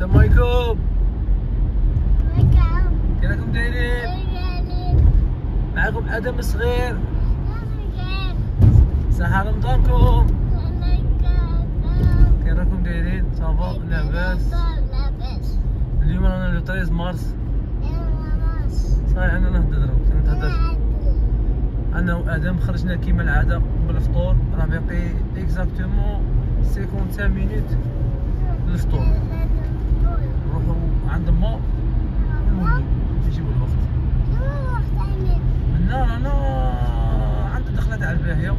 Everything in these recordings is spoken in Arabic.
السلام عليكم. كي راكم دايرين؟ معاكم ادم الصغير. صحة رمضانكم. كي راكم دايرين؟ صافا لاباس؟ اليوم رانا لو 13 مارس. صحيح انا نهضر نتهضر. انا وادم خرجنا كيما العاده بالفطور، راه باقي اكزاكتومون 55 مينوت للفطور. نروحو عند ما ونولدو نجيبو الوقت. منا رانا عند الدخله تاع الباهيه.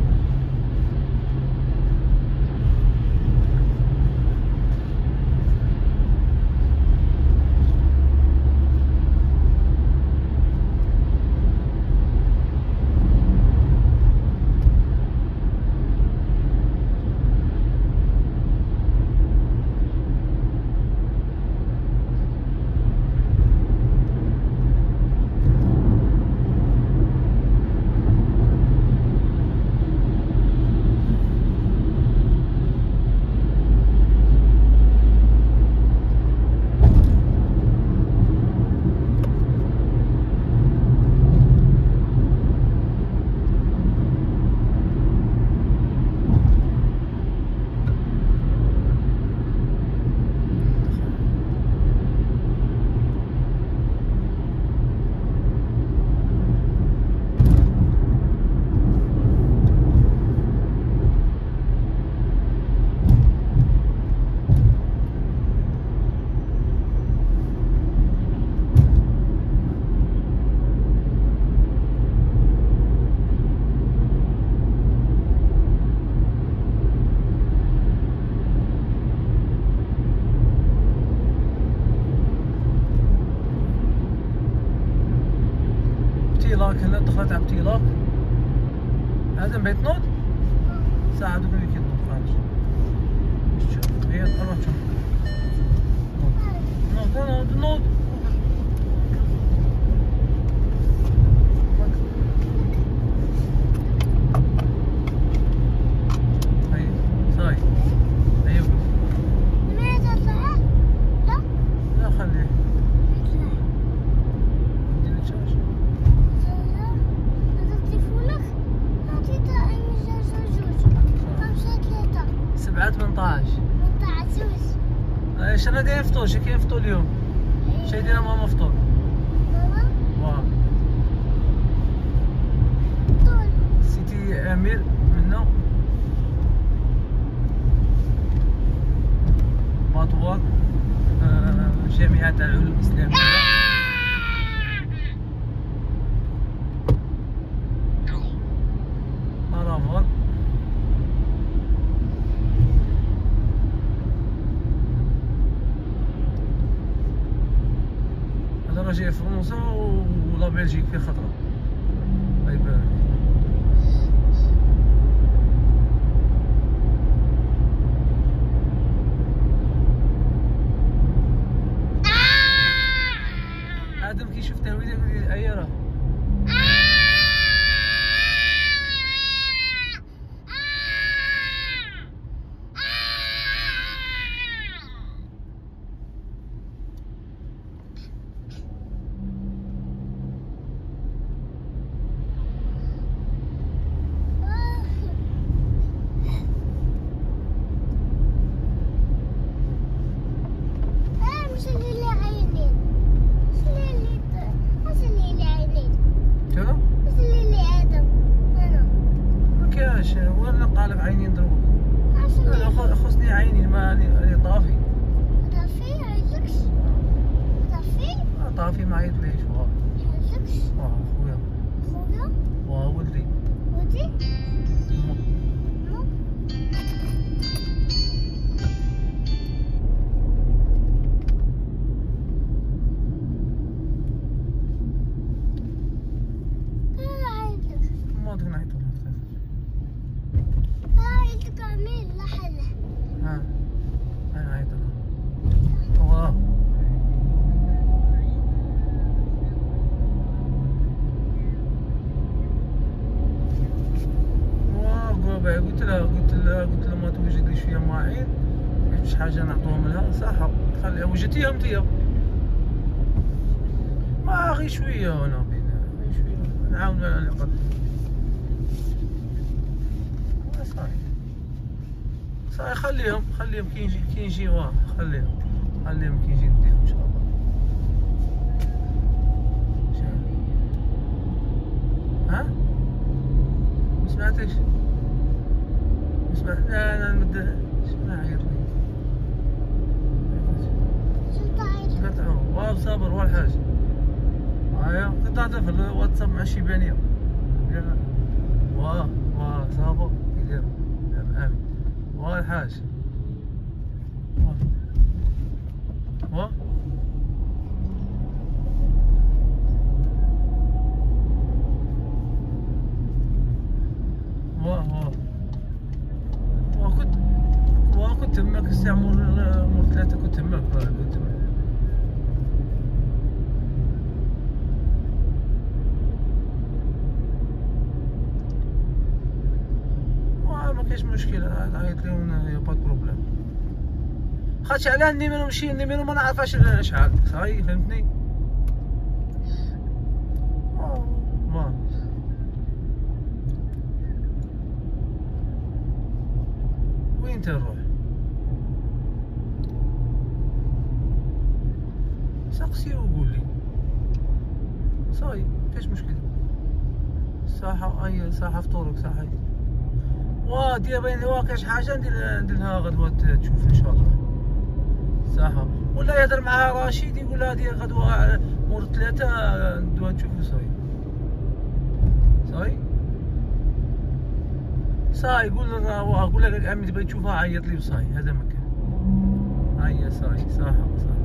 هنا دخلت على بتيلاق. ادم بغيت تنوض؟ ساعة دوك اللي كينوض خارج. شوف هي روح شوف. نوض. هاي صاي. ايوه. لماذا طلع؟ لا خليه. ندير الشاشة. 7:18 ايش انا داير فطور؟ شي كاين فطور اليوم؟ شي دايره ماما فطور؟ ماما؟ واه فطور سيتي امير منا باطوار جامعة تاع العلوم الإسلامية. مرافق. هذا راه جاي فرنسا ولا بلجيك في خطرة. الله يبارك. آدم كي شوف تهويله يقول لي أيا راه وانا قالك عينين ضربوك. انا خصني عينين ما اني طافي. طافي عيطلكش؟ طافي؟ طافي ما عيطليش. واه عيطلكش؟ واه خويا. خويا؟ واه ولدي. ولدي؟ ما دوك نعيطو لها. انا عيط لها. واه قلت لها ما توجد لي شويه ماعين، شي حاجه نعطوهم لها صح. خليها وجدتيهم انتيا ما غير شويه انا بينا غير شويه نعاون على الاقل صافي خليهم كي يجي خليهم كي يجي نديهم ان شاء الله. ها ما سمعتكش لا انا نبدا شنو عيط لي واه صابر والحاج هايا كنت هذا في الواتساب مع الشيبانيه واه صابر يدير امين واه الحاج واه كنت تماك الساعة مور 3 كنت تماك ما كاينش مشكل عيط لي يا با بروبليم خاطش علاه النيميرو ماشي النيميرو ما نعرفهاش شحال صاي فهمتني وين تروح سقسي وقول لي صاي كاش مشكل صحة اي صحة فطورك صحي دير بين كاش حاجة نديرها غدوة تشوف ان شاء الله صحة ولا يهدر معها رشيد يقول لها دير غدوة مور 3 ندوها تشوفو صاي قول لك عمي تبغي تشوفها عيط لي وصاي هذا مكان هيا صح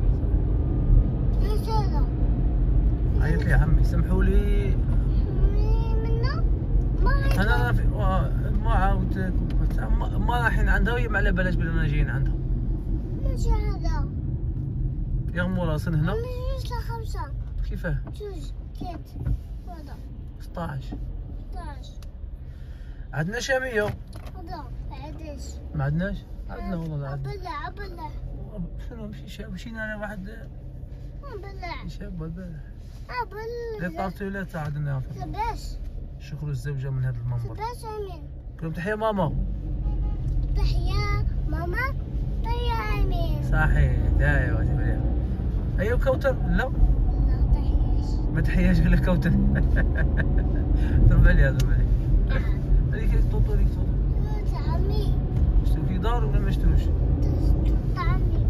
عيط لي يا عمي سمحوا لي انا ما عاودت ما رايحين عندها وهي ما على بالهاش بلي انا جايين عندها ماشي هذا يا راسن هنا ماشي 5 كيفاه 2 3 هذا 16 عندنا شامية هذا ما عندناش عندنا والله لا عندنا ابلع شنو مشينا انا واحد ابلع شاب ابلع ابلع لي طارتولات عندنا لاباس شكر الزوجة من هذا المنبر لاباس امين كلهم تحية ماما تحية ماما تحية امين صحيح ايوا ايوا كوثر لا تحياش ما تحياش قال لك كوثر ضرب عليها هذيك طوطو عمي شتو في دار ولا ما شتوش؟ عمي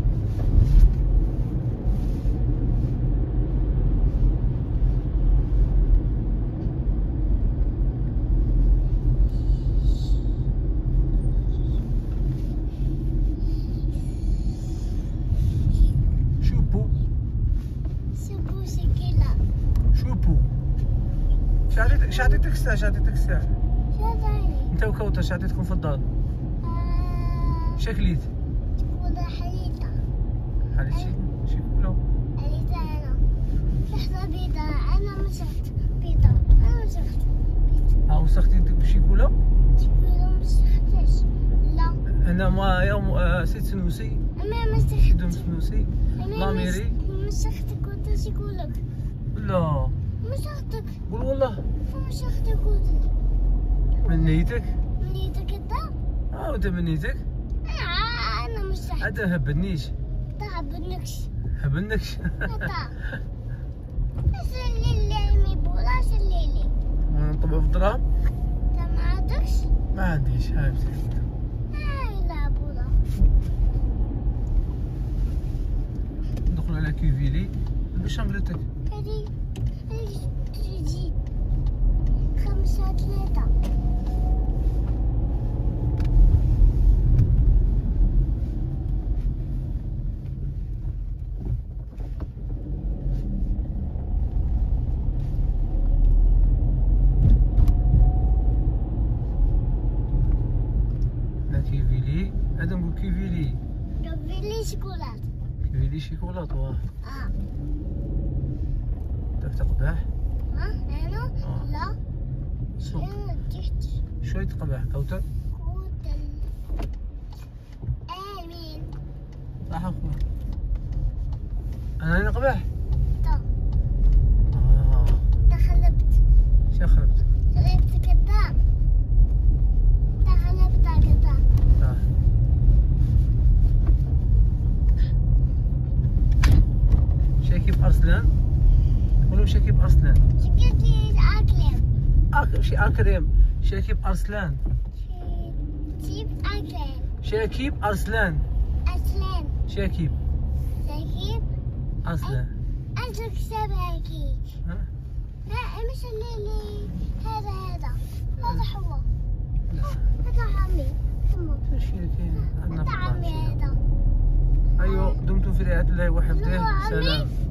شوبو شكلها شوبو شعطيتك الساعة شاداني انت وكوثر شعطيتكم في الدار شكليت شكولا حليتها شكولا حليتها انا لحظة بيضة انا مسخت بيضة وسختي بشيكولا مسختش لا انا ما يوم سيد سنوسي انا مسخت دوم سنوسي لاميري مسختك وانت شكولك لا مسختك قول والله مسختك وانت من نيتك انت وانت من نيتك انا مسخت انت هبنيش هبنكش سلي لي بولا سلي لي نطبعوا في الدراهم انت ما عندكش ما عنديش هاي لا بولا ندخلوا على كيفيلي باش شنقلتك هذه تجي 5 3 كيفيلي هذا نقول كيفيلي شوكولات كيفيلي شيكولات واه داك تقباح انا لا سوق انا تحت شوية تقباح كوثر امين صح اخويا انا نقبح؟ طب تخلبت. شو خربت؟ خلبت كذاب. تخلبت كذاب. شكيب أرسلان؟ قولوا شكيب أرسلان. شكيب أكرم. شكيب أرسلان. شكيب أكرم. شكيب أرسلان. أرسلان. شكيب. شكيب أرسلان. أنت شبكيك. ها؟ لا مش اللي هذا هو. لا. هذا عمي. ايش فيك؟ هذا عمي هذا. أيوه، دمتم في رعاية الله وحفظه. عمي. سلام.